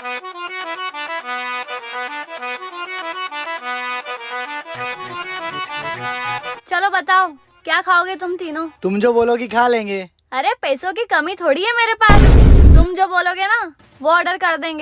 चलो बताओ, क्या खाओगे तुम तीनों? तुम जो बोलोगी खा लेंगे। अरे पैसों की कमी थोड़ी है मेरे पास, तुम जो बोलोगे ना वो ऑर्डर कर देंगे।